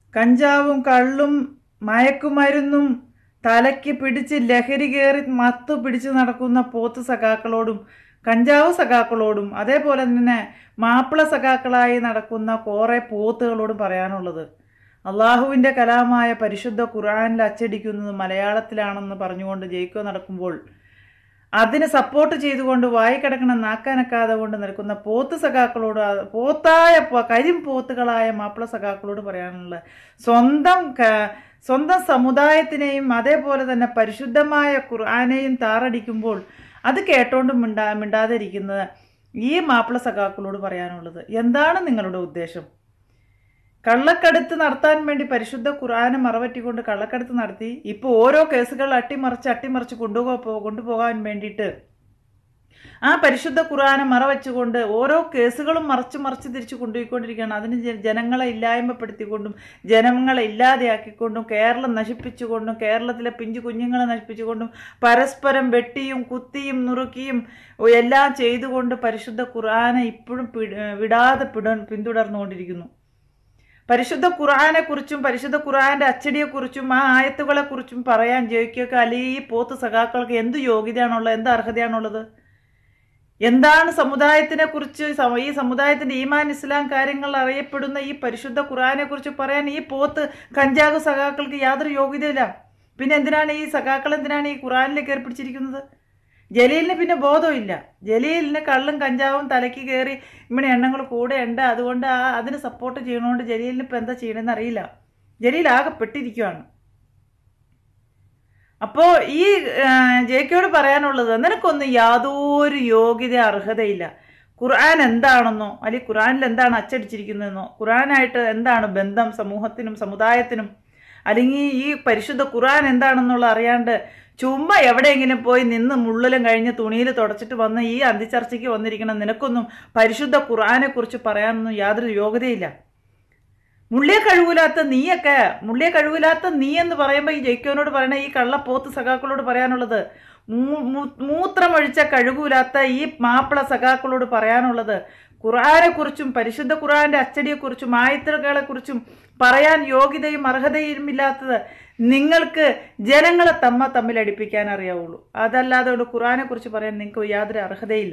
കഞ്ചാവും കള്ളും മയക്കുമരുന്നും തലയ്ക്ക് പിടിച്ച് ലഹരി കയറി മത്തു പിടിച്ച് നടക്കുന്ന പോത്ത് സഖാക്കളോടും കഞ്ചാവ് സഖാക്കളോടും അതേപോലെ തന്നെ മാപ്പിള സഖാക്കളായി നടക്കുന്ന കുറേ പോത്തുകളോടും പറയാനുള്ളത്, അള്ളാഹുവിൻ്റെ കലാമായ പരിശുദ്ധ ഖുർആനിൽ അച്ചടിക്കുന്നത് മലയാളത്തിലാണെന്ന് പറഞ്ഞുകൊണ്ട് ജയിക്കോ നടക്കുമ്പോൾ അതിന് സപ്പോർട്ട് ചെയ്തുകൊണ്ട് വായിക്കിടക്കണം നാക്കാനക്കാതെ കൊണ്ട് നിൽക്കുന്ന പോത്ത് സഖാക്കളോട്, പോത്തായ കരിംപോത്തുകളായ മാപ്പിള സഖാക്കളോട് പറയാനുള്ള സ്വന്തം സമുദായത്തിനെയും അതേപോലെ തന്നെ പരിശുദ്ധമായ ഖുർആനെയും താറടിക്കുമ്പോൾ അത് കേട്ടോണ്ട് മിണ്ടാതിരിക്കുന്നത് ഈ മാപ്പിള സഖാക്കളോട് പറയാനുള്ളത്, എന്താണ് നിങ്ങളുടെ ഉദ്ദേശം? കള്ളക്കടത്ത് നടത്താൻ വേണ്ടി പരിശുദ്ധ ഖുർആനെ മറവറ്റിക്കൊണ്ട് കള്ളക്കടത്ത് നടത്തി ഇപ്പോൾ ഓരോ കേസുകൾ അട്ടിമറിച്ച് കൊണ്ടുപോകാൻ വേണ്ടിയിട്ട് ആ പരിശുദ്ധ ഖുർആനെ മറവച്ചുകൊണ്ട് ഓരോ കേസുകളും മറിച്ച് തിരിച്ചു കൊണ്ടുപോയിക്കൊണ്ടിരിക്കുകയാണ്. അതിന് ജനങ്ങളെ ഇല്ലായ്മപ്പെടുത്തിക്കൊണ്ടും ജനങ്ങളെ ഇല്ലാതെയാക്കിക്കൊണ്ടും കേരളം നശിപ്പിച്ചുകൊണ്ടും കേരളത്തിലെ പിഞ്ചു കുഞ്ഞുങ്ങളെ നശിപ്പിച്ചുകൊണ്ടും പരസ്പരം വെട്ടിയും കുത്തിയും നുറുക്കിയും എല്ലാം ചെയ്തുകൊണ്ട് പരിശുദ്ധ ഖുർആനെ ഇപ്പോഴും വിടാതെ പിന്തുടർന്നുകൊണ്ടിരിക്കുന്നു. പരിശുദ്ധ ഖുർആനെക്കുറിച്ചും പരിശുദ്ധ ഖുർആന്റെ അച്ചടിയെക്കുറിച്ചും ആ ആയത്തുകളെക്കുറിച്ചും പറയാൻ ജയിക്കൊക്കെ അല്ലെങ്കിൽ ഈ പോത്ത് സഖാക്കൾക്ക് എന്ത് യോഗ്യതയാണുള്ളത്, എന്ത് അർഹതയാണുള്ളത്? എന്താണ് സമുദായത്തിനെ കുറിച്ച്, ഈ സമുദായത്തിന്റെ ഈമാൻ ഇസ്ലാം കാര്യങ്ങൾ അറിയപ്പെടുന്ന ഈ പരിശുദ്ധ ഖുർആനെ കുറിച്ച് പറയാൻ ഈ പോത്ത് കഞ്ചാവ് സഖാക്കൾക്ക് യാതൊരു യോഗ്യതയില്ല. പിന്നെ എന്തിനാണ് ഈ സഖാക്കൾ ഈ ഖുർആനിലേക്ക് ഏർപ്പിച്ചിരിക്കുന്നത്? ജലീലിന് പിന്നെ ബോധമില്ല. ജലീലിന് കള്ളും കഞ്ചാവും തലയ്ക്ക് കയറി ഇവിടെ എണ്ണങ്ങൾ കൂടെ ഉണ്ട്. അതുകൊണ്ട് അതിന് സപ്പോർട്ട് ചെയ്യണോണ്ട് ജലീലിന് ഇപ്പം എന്താ ചെയ്യണമെന്ന് അറിയില്ല. ജലീൽ ആകെ പെട്ടിരിക്കുകയാണ്. അപ്പോൾ ഈ ജെയ്ക്കോട് പറയാനുള്ളത്, നിനക്കൊന്നും യാതൊരു യോഗ്യത അർഹതയില്ല. ഖുർആൻ എന്താണെന്നോ അല്ലെങ്കിൽ ഖുർആനിൽ എന്താണ് അച്ചടിച്ചിരിക്കുന്നതെന്നോ ഖുർആനായിട്ട് എന്താണ് ബന്ധം സമൂഹത്തിനും സമുദായത്തിനും അല്ലെങ്കിൽ ഈ പരിശുദ്ധ ഖുർആൻ എന്താണെന്നുള്ള അറിയാണ്ട് ചുമ്മാ എവിടെയെങ്കിലും പോയി നിന്ന് മുള്ളിലും കഴിഞ്ഞ് തുണിയിൽ തുടച്ചിട്ട് വന്ന് ഈ അന്തിച്ചർച്ചയ്ക്ക് വന്നിരിക്കണം. നിനക്കൊന്നും പരിശുദ്ധ ഖുർആനെ കുറിച്ച് പറയാനൊന്നും യാതൊരു യോഗ്യതയില്ല. മുള്ളിയെ കഴിവില്ലാത്ത നീ എന്ന് പറയുമ്പോൾ ഈ ജയിക്കോനോട് പറയണ ഈ കള്ളപ്പോത്ത് സഖാക്കളോട് പറയാനുള്ളത്, മൂത്രമൊഴിച്ച കഴുകൂലാത്ത ഈ മാപ്പിള സഖാക്കളോട് പറയാനുള്ളത്, ഖുർആനെക്കുറിച്ചും പരിശുദ്ധ ഖുർആന്റെ അച്ചടിയെക്കുറിച്ചും ആയത്തുകളെക്കുറിച്ചും പറയാൻ യോഗ്യതയും അർഹതയും ഇല്ലാത്തത് നിങ്ങൾക്ക് ജനങ്ങളെ തമ്മിൽ അടുപ്പിക്കാൻ അറിയാവുള്ളൂ. അതല്ലാതെ ഖുർആനെ കുറിച്ച് പറയാൻ നിങ്ങൾക്ക് യാതൊരു അർഹതയില്ല.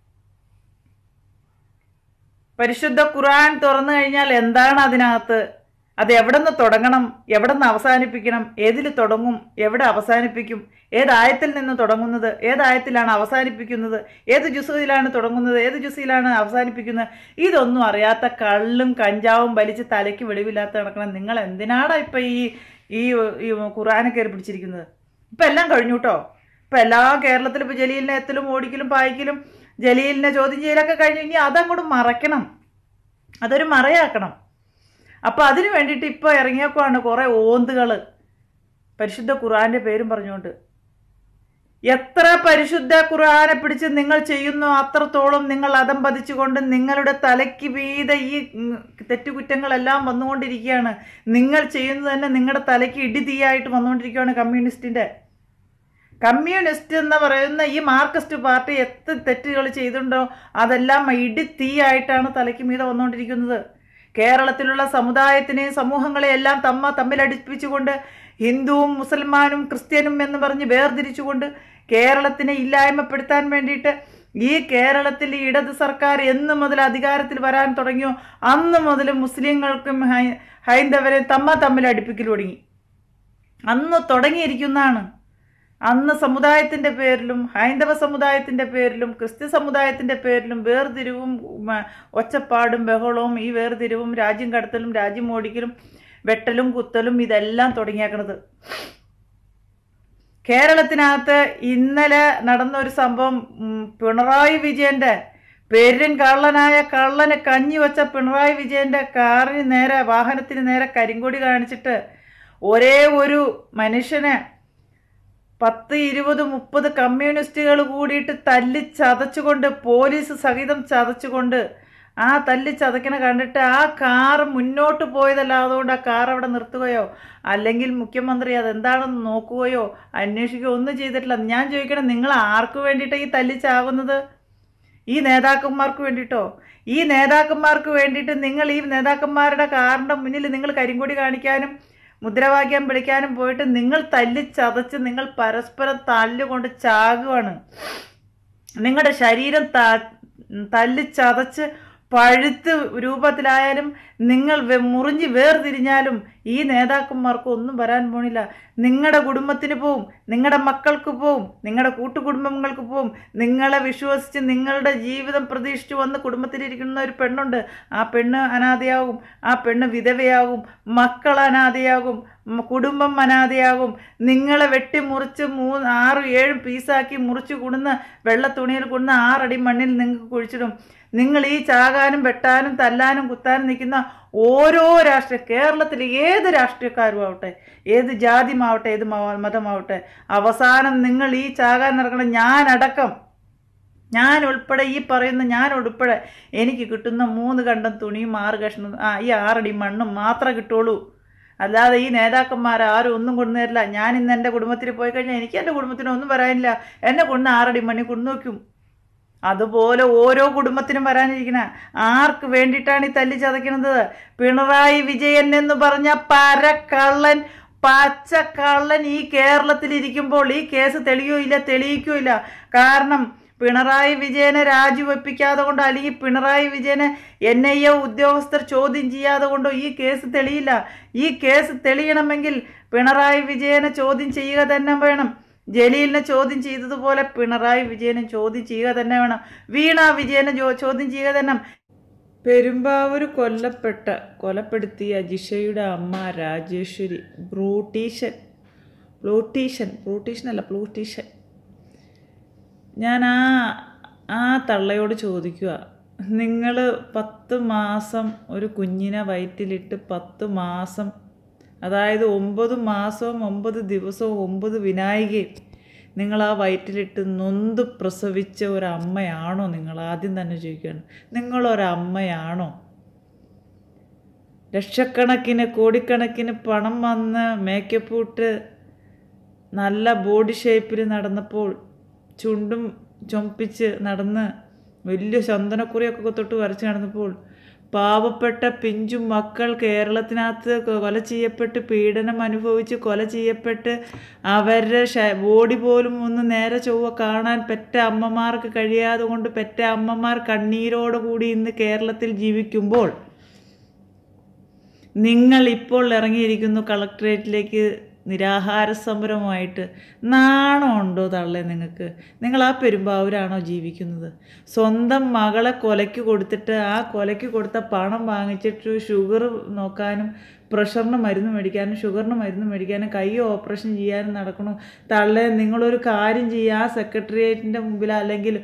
പരിശുദ്ധ ഖുർആൻ തുറന്നു കഴിഞ്ഞാൽ എന്താണ് അതിനകത്ത്, അത് എവിടെ നിന്ന് തുടങ്ങണം, എവിടെ നിന്ന് അവസാനിപ്പിക്കണം, ഏതിൽ തുടങ്ങും, എവിടെ അവസാനിപ്പിക്കും, ഏതായത്തിൽ നിന്ന് തുടങ്ങുന്നത്, ഏതായത്തിലാണ് അവസാനിപ്പിക്കുന്നത്, ഏത് ജുസയിലാണ് തുടങ്ങുന്നത്, ഏത് ജുസയിലാണ് അവസാനിപ്പിക്കുന്നത്, ഇതൊന്നും അറിയാത്ത കള്ളും കഞ്ചാവും വലിച്ച് തലയ്ക്ക് വെളിവില്ലാത്ത നടക്കണം. നിങ്ങൾ എന്തിനാടാ ഇപ്പം ഈ ഖുർആനെ കയറി പിടിച്ചിരിക്കുന്നത്? ഇപ്പം എല്ലാം കഴിഞ്ഞു കേട്ടോ. ഇപ്പം എല്ലാ കേരളത്തിലും ഇപ്പോൾ ജലീലിനെ എത്തലും ഓടിക്കലും പായിക്കലും ജലീലിനെ ചോദ്യം ചെയ്യലൊക്കെ കഴിഞ്ഞു. ഇനി അതങ്ങോട്ട് മറയ്ക്കണം, അതൊരു മറയാക്കണം. അപ്പം അതിന് വേണ്ടിയിട്ട് ഇപ്പോൾ ഇറങ്ങിയേക്കുവാണ് കുറേ ഓന്തുകൾ പരിശുദ്ധ ഖുർആന്റെ പേരും പറഞ്ഞുകൊണ്ട്. എത്ര പരിശുദ്ധ ഖുർആനെ പിടിച്ച് നിങ്ങൾ ചെയ്യുന്നോ അത്രത്തോളം നിങ്ങൾ അതം പതിച്ചുകൊണ്ട് നിങ്ങളുടെ തലയ്ക്ക് മീതെ ഈ തെറ്റുകുറ്റങ്ങളെല്ലാം വന്നുകൊണ്ടിരിക്കുകയാണ്. നിങ്ങൾ ചെയ്യുന്നത് തന്നെ നിങ്ങളുടെ തലയ്ക്ക് ഇടിതീയായിട്ട് വന്നുകൊണ്ടിരിക്കുകയാണ്. കമ്മ്യൂണിസ്റ്റ് എന്ന് പറയുന്ന ഈ മാർക്സിസ്റ്റ് പാർട്ടി എത്ര തെറ്റുകൾ ചെയ്തിട്ടുണ്ടോ അതെല്ലാം ഇടിത്തീയായിട്ടാണ് തലയ്ക്ക് മീതെ വന്നുകൊണ്ടിരിക്കുന്നത്. കേരളത്തിലുള്ള സമുദായത്തിനെയും സമൂഹങ്ങളെയും എല്ലാം തമ്മിലടിപ്പിച്ചുകൊണ്ട് ഹിന്ദുവും മുസൽമാനും ക്രിസ്ത്യനും എന്ന് പറഞ്ഞ് വേർതിരിച്ചുകൊണ്ട് കേരളത്തിനെ ഇല്ലായ്മപ്പെടുത്താൻ വേണ്ടിയിട്ട് ഈ കേരളത്തിൽ ഇടത് സർക്കാർ എന്ന് മുതൽ അധികാരത്തിൽ വരാൻ തുടങ്ങിയോ അന്ന് മുതൽ മുസ്ലിങ്ങൾക്കും ഹൈന്ദവരെയും തമ്മിൽ അടുപ്പിക്കൽ തുടങ്ങി. അന്ന് തുടങ്ങിയിരിക്കുന്നതാണ്. അന്ന് സമുദായത്തിൻ്റെ പേരിലും ഹൈന്ദവ സമുദായത്തിൻ്റെ പേരിലും ക്രിസ്ത്യ സമുദായത്തിൻ്റെ പേരിലും വേർതിരിവും ഒച്ചപ്പാടും ബഹളവും ഈ വേർതിരിവും രാജ്യം കടത്തലും രാജ്യം ഓടിക്കലും വെട്ടലും കുത്തലും ഇതെല്ലാം തുടങ്ങിയേക്കണത്. കേരളത്തിനകത്ത് ഇന്നലെ നടന്ന ഒരു സംഭവം, പിണറായി വിജയൻ്റെ പേരിൻ കള്ളന് കഞ്ഞി വെച്ച പിണറായി വിജയൻ്റെ വാഹനത്തിന് നേരെ കരിങ്കൊടി കാണിച്ചിട്ട് ഒരേ ഒരു മനുഷ്യനെ 10, 20, 30 കമ്മ്യൂണിസ്റ്റുകൾ കൂടിയിട്ട് തല്ലിച്ചതച്ചുകൊണ്ട് പോലീസ് സഹിതം ചതച്ചുകൊണ്ട് ആ തല്ലിച്ചതക്കണ കണ്ടിട്ട് ആ കാർ മുന്നോട്ട് പോയതല്ല. അതുകൊണ്ട് ആ കാർ അവിടെ നിർത്തുകയോ അല്ലെങ്കിൽ മുഖ്യമന്ത്രി അതെന്താണെന്ന് നോക്കുകയോ അന്വേഷിക്കുകയോ ഒന്നും ചെയ്തിട്ടില്ല. ഞാൻ ചോദിക്കണം, നിങ്ങൾ ആർക്ക് വേണ്ടിയിട്ടാണ് ഈ തല്ലിച്ചാകുന്നത്? ഈ നേതാക്കന്മാർക്ക് വേണ്ടിയിട്ടോ? ഈ നേതാക്കന്മാർക്ക് വേണ്ടിയിട്ട് നിങ്ങൾ ഈ നേതാക്കന്മാരുടെ കാറിൻ്റെ മുന്നിൽ നിങ്ങൾ കരിങ്കൊടി കാണിക്കാനും മുദ്രാവാക്യം വിളിക്കാനും പോയിട്ട് നിങ്ങൾ തല്ലിച്ചതച്ച് നിങ്ങൾ പരസ്പരം തല്ലുകൊണ്ട് ചാകുവാണ്. നിങ്ങളുടെ ശരീരം തല്ലിച്ചതച്ച് പഴുത്ത് രൂപത്തിലായാലും നിങ്ങൾ മുറിഞ്ഞ് വേർതിരിഞ്ഞാലും ഈ നേതാക്കന്മാർക്ക് ഒന്നും വരാൻ പോണില്ല. നിങ്ങളുടെ കുടുംബത്തിന് പോവും, നിങ്ങളുടെ മക്കൾക്ക് പോവും, നിങ്ങളുടെ കൂട്ടുകുടുംബങ്ങൾക്ക് പോവും. നിങ്ങളെ വിശ്വസിച്ച് നിങ്ങളുടെ ജീവിതം പ്രതീക്ഷിച്ച് വന്ന് കുടുംബത്തിലിരിക്കുന്ന ഒരു പെണ്ണുണ്ട്. ആ പെണ്ണ് അനാഥയാകും, ആ പെണ്ണ് വിധവയാകും, മക്കൾ അനാഥയാകും, കുടുംബം അനാഥയാകും. നിങ്ങളെ വെട്ടിമുറിച്ച് 3, 6, 7 പീസാക്കി മുറിച്ച് കൊടുന്ന് വെള്ള തുണിയിൽ കൊടുന്ന് 6 അടി മണ്ണിൽ നിങ്ങൾക്ക് കുഴിച്ചിടും. നിങ്ങൾ ഈ ചാകാനും വെട്ടാനും തല്ലാനും കുത്താനും നിൽക്കുന്ന ഓരോ കേരളത്തിൽ ഏത് രാഷ്ട്രീയക്കാരും ആവട്ടെ, ഏത് ജാതിമാവട്ടെ, ഏത് മതമാവട്ടെ, അവസാനം നിങ്ങൾ ഈ ചാകാൻ നടക്കണം. ഞാൻ ഉൾപ്പെടെ ഈ പറയുന്ന ഞാൻ ഉൾപ്പെടെ എനിക്ക് കിട്ടുന്ന 3 കണ്ടം തുണിയും 6 കഷ്ണം ഈ 6 അടി മണ്ണും മാത്രമേ കിട്ടുള്ളൂ. അല്ലാതെ ഈ നേതാക്കന്മാരാരും ഒന്നും കൊണ്ടുവരില്ല. ഞാൻ ഇന്ന് എൻ്റെ കുടുംബത്തിൽ പോയി കഴിഞ്ഞാൽ എനിക്ക് എൻ്റെ കുടുംബത്തിനൊന്നും വരാനില്ല. എന്നെ കൊണ്ട് 6 അടി മണ്ണി കൊണ്ടു നോക്കും. അതുപോലെ ഓരോ കുടുംബത്തിനും വരാനിരിക്കുന്ന ആർക്ക് വേണ്ടിയിട്ടാണ് ഈ തല്ലി ചതയ്ക്കുന്നത്? പിണറായി വിജയൻ എന്ന് പറഞ്ഞ പരക്കള്ളൻ, പച്ചക്കള്ളൻ ഈ കേരളത്തിലിരിക്കുമ്പോൾ ഈ കേസ് തെളിയിക്കുകയില്ല. കാരണം പിണറായി വിജയനെ രാജിവെപ്പിക്കാതെ കൊണ്ടോ അല്ലെങ്കിൽ പിണറായി വിജയനെ NIA ഉദ്യോഗസ്ഥർ ചോദ്യം ചെയ്യാതെ കൊണ്ടോ ഈ കേസ് തെളിയില്ല. ഈ കേസ് തെളിയണമെങ്കിൽ പിണറായി വിജയനെ ചോദ്യം ചെയ്യുക തന്നെ വേണം. ജലീലിനെ ചോദ്യം ചെയ്തതുപോലെ പിണറായി വിജയനെ ചോദ്യം ചെയ്യുക തന്നെ വേണം. വീണ വിജയനെ ചോദ്യം ചെയ്യുക തന്നെ. പെരുമ്പാവൂർ കൊലപ്പെടുത്തിയ ജിഷയുടെ അമ്മ രാജേശ്വരി ബ്ലൂട്ടീഷൻ. ഞാൻ ആ തള്ളയോട് ചോദിക്കുക, നിങ്ങൾ 10 മാസം ഒരു കുഞ്ഞിനെ വയറ്റിലിട്ട് 10 മാസം, അതായത് 9 മാസവും 9 ദിവസവും 9 വിനായികയും നിങ്ങൾ ആ വയറ്റിലിട്ട് നൊന്ത് പ്രസവിച്ച ഒരമ്മയാണോ നിങ്ങൾ? ആദ്യം തന്നെ ചോദിക്കുകയാണ്, നിങ്ങളൊരമ്മയാണോ? ലക്ഷക്കണക്കിന് കോടിക്കണക്കിന് പണം വന്ന് മേക്കപ്പ് ഇട്ട് നല്ല ബോഡി ഷേപ്പിൽ നടന്നപ്പോൾ, ചുണ്ടും ചൊമ്പിച്ച് നടന്ന് വലിയ ചന്ദനക്കുറിയൊക്കെ തൊട്ട് വരച്ച് നടന്നപ്പോൾ പാവപ്പെട്ട പിഞ്ചു മക്കൾ കേരളത്തിനകത്ത് കൊല ചെയ്യപ്പെട്ട് പീഡനം അനുഭവിച്ച് കൊല ചെയ്യപ്പെട്ട് അവരുടെ ബോഡി പോലും ഒന്ന് നേരെ ചൊവ്വ കാണാൻ പെറ്റ അമ്മമാർക്ക് കഴിയാതെ കൊണ്ട് പെറ്റ അമ്മമാർ കണ്ണീരോടുകൂടി ഇന്ന് കേരളത്തിൽ ജീവിക്കുമ്പോൾ നിങ്ങൾ ഇപ്പോൾ ഇറങ്ങിയിരിക്കുന്നു കളക്ടറേറ്റിലേക്ക് നിരാഹാര സമരമായിട്ട്. നാണമുണ്ടോ തള്ളേ നിങ്ങൾക്ക്? നിങ്ങൾ ആ പെരുമ്പാവൂരാണോ ജീവിക്കുന്നത്? സ്വന്തം മകളെ കൊലയ്ക്ക് കൊടുത്തിട്ട് ആ കൊലയ്ക്ക് കൊടുത്ത പണം വാങ്ങിച്ചിട്ട് ഷുഗർ നോക്കാനും പ്രഷറിന് മരുന്ന് മേടിക്കാനും ഷുഗറിന് മരുന്ന് മേടിക്കാനും കൈ ഓപ്പറേഷൻ ചെയ്യാനും നടക്കണു. തള്ളേ, നിങ്ങളൊരു കാര്യം ചെയ്യുക, ആ സെക്രട്ടേറിയറ്റിൻ്റെ മുമ്പിൽ അല്ലെങ്കിൽ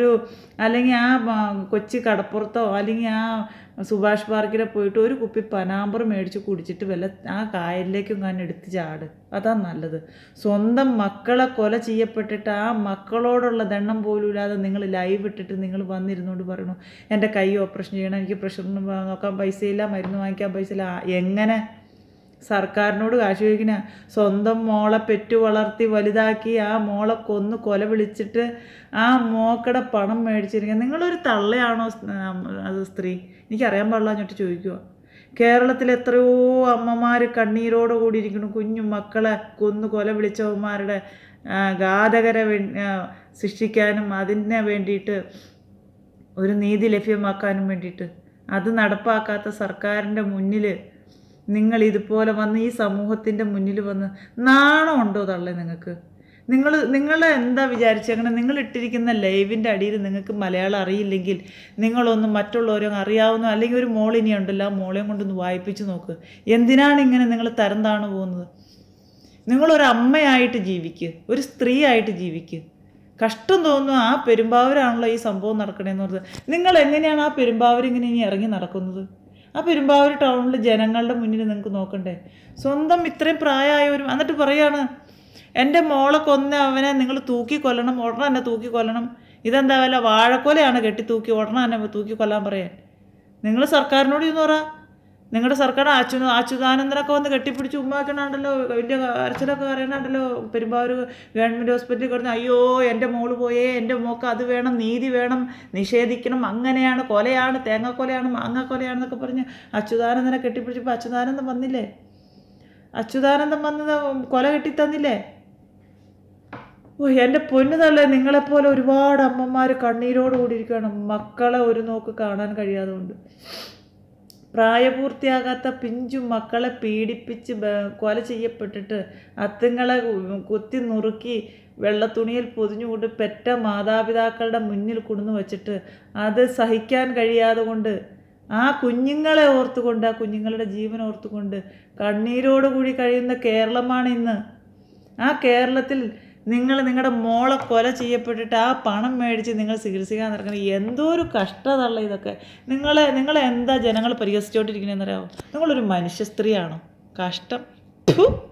ആ കൊച്ചി കടപ്പുറത്തോ അല്ലെങ്കിൽ ആ സുഭാഷ് പാർക്കിലെ പോയിട്ട് ഒരു കുപ്പി പനാമ്പർ മേടിച്ച് കുടിച്ചിട്ട് വല്ല ആ കായലിലേക്കും ഞാൻ എടുത്ത് ചാട്. അതാ നല്ലത്. സ്വന്തം മക്കളെ കൊല ചെയ്യപ്പെട്ടിട്ട് ആ മക്കളോടുള്ള ദണ്ണം പോലും ഇല്ലാതെ നിങ്ങൾ ലൈവ് ഇട്ടിട്ട് നിങ്ങൾ വന്നിരുന്നുകൊണ്ട് പറയണു എൻ്റെ കൈ ഓപ്പറേഷൻ ചെയ്യണം, എനിക്ക് പ്രഷറിന് നോക്കാൻ പൈസയില്ല, മരുന്ന് വാങ്ങിക്കാൻ പൈസയില്ല. എങ്ങനെ സർക്കാരിനോട് കാശ് ചോദിക്കുന്ന? സ്വന്തം മോളെ പെറ്റു വളർത്തി വലുതാക്കി ആ മോളെ കൊന്ന് കൊല വിളിച്ചിട്ട് ആ മോക്കടെ പണം മേടിച്ചിരിക്കുക. നിങ്ങളൊരു തള്ളയാണോ അത് സ്ത്രീ? എനിക്കറിയാൻ പാടില്ല എന്നിട്ട് ചോദിക്കുക. കേരളത്തിൽ എത്രയോ അമ്മമാർ കണ്ണീരോട് കൂടിയിരിക്കുന്നു. കുഞ്ഞു മക്കളെ കൊന്നു കൊല വിളിച്ചവന്മാരുടെ ഘാതകരെ ശിക്ഷിക്കാനും അതിനെ വേണ്ടിയിട്ട് ഒരു നീതി ലഭ്യമാക്കാനും വേണ്ടിയിട്ട് അത് നടപ്പാക്കാത്ത സർക്കാരിൻ്റെ മുന്നിൽ നിങ്ങൾ ഇതുപോലെ വന്ന് ഈ സമൂഹത്തിൻ്റെ മുന്നിൽ വന്ന് നാണമുണ്ടോ തള്ളേ നിങ്ങൾക്ക്? നിങ്ങൾ എന്താ വിചാരിച്ചേക്കണം? നിങ്ങൾ ഇട്ടിരിക്കുന്ന ലൈവിൻ്റെ അടിയിൽ നിങ്ങൾക്ക് മലയാളം അറിയില്ലെങ്കിൽ നിങ്ങളൊന്ന് മറ്റുള്ളവരും അറിയാവുന്ന അല്ലെങ്കിൽ ഒരു മോളിനി ഉണ്ടല്ലോ, ആ മോളെയും കൊണ്ടൊന്ന് വായിപ്പിച്ച് നോക്ക്. എന്തിനാണ് ഇങ്ങനെ നിങ്ങൾ തരം താണു പോകുന്നത്? നിങ്ങളൊരു അമ്മയായിട്ട് ജീവിക്കുക, ഒരു സ്ത്രീ ആയിട്ട് ജീവിക്കുക. കഷ്ടം തോന്നുന്നു. ആ പെരുമ്പാവൂരാണല്ലോ ഈ സംഭവം നടക്കണേന്ന് പറഞ്ഞത്. നിങ്ങൾ എങ്ങനെയാണ് ആ പെരുമ്പാവൂർ ഇങ്ങനെ ഇനി ഇറങ്ങി നടക്കുന്നത്? ആ പെരുമ്പാവൂർ ടൗണിൽ ജനങ്ങളുടെ മുന്നിൽ നിങ്ങൾക്ക് നോക്കണ്ടേ? സ്വന്തം ഇത്രയും പ്രായമായവരും എന്നിട്ട് പറയാണ് എൻ്റെ മോളെ കൊന്ന അവനെ നിങ്ങൾ തൂക്കി കൊല്ലണം, ഉടനെ തന്നെ തൂക്കി കൊല്ലണം. ഇതെന്താ വല്ല വാഴക്കൊലയാണ് കെട്ടി തൂക്കി ഉടനെ തന്നെ തൂക്കി കൊല്ലാൻ പറയാൻ? നിങ്ങൾ സർക്കാരിനോട് ഇന്ന് പറ, നിങ്ങളുടെ സർക്കാർ അച്യുതാനന്ദനൊക്കെ വന്ന് കെട്ടിപ്പിടിച്ച് ഉമ്മാക്കണുണ്ടല്ലോ, വലിയ അരച്ചിലൊക്കെ അറിയണുണ്ടല്ലോ. പെരുമ്പാവൂർ ഗവൺമെൻറ് ഹോസ്പിറ്റലിൽ കിടന്ന് അയ്യോ എൻ്റെ മോള് പോയേ, എൻ്റെ മോൾക്ക് അത് വേണം, നീതി വേണം, നിഷേധിക്കണം, അങ്ങനെയാണ്, കൊലയാണ്, തേങ്ങാക്കൊലയാണ്, മാങ്ങാക്കൊലയാണെന്നൊക്കെ പറഞ്ഞ് അച്യുതാനന്ദനെ കെട്ടിപ്പിടിച്ചപ്പോൾ അച്യുതാനന്ദൻ വന്നില്ലേ? അച്യുതാനന്ദൻ വന്നത് കൊല കെട്ടിത്തന്നില്ലേ? എൻ്റെ പൊന്നു തള്ളേ, നിങ്ങളെപ്പോലെ ഒരുപാട് അമ്മമാർ കണ്ണീരോട് കൂടിയിരിക്കുകയാണ് മക്കളെ ഒരു നോക്ക് കാണാൻ കഴിയാതെ കൊണ്ട്. പ്രായപൂർത്തിയാകാത്ത പിഞ്ചു മക്കളെ പീഡിപ്പിച്ച് കൊല ചെയ്യപ്പെട്ടിട്ട് അത്തുങ്ങളെ കുത്തി നുറുക്കി വെള്ളത്തുണിയിൽ പൊതിഞ്ഞുകൊണ്ട് പെറ്റ മാതാപിതാക്കളുടെ മുന്നിൽ കൊണ്ടു വച്ചിട്ട് അത് സഹിക്കാൻ കഴിയാതെ കൊണ്ട് ആ കുഞ്ഞുങ്ങളെ ഓർത്തുകൊണ്ട്, ആ കുഞ്ഞുങ്ങളുടെ ജീവൻ ഓർത്തുകൊണ്ട് കണ്ണീരോടുകൂടി കഴിയുന്ന കേരളമാണ് ഇന്ന്. ആ കേരളത്തിൽ നിങ്ങൾ നിങ്ങളുടെ മോളെ കൊല ചെയ്യപ്പെട്ടിട്ട് ആ പണം മേടിച്ച് നിങ്ങൾ ചികിത്സിക്കാൻ നടക്കണം. എന്തോ ഒരു കഷ്ടതള്ള ഇതൊക്കെ. നിങ്ങളെ എന്താ ജനങ്ങൾ പരിഹസിച്ചോണ്ടിരിക്കണമെന്നറിയാമോ? നിങ്ങളൊരു മനുഷ്യ സ്ത്രീയാണോ? കഷ്ടം.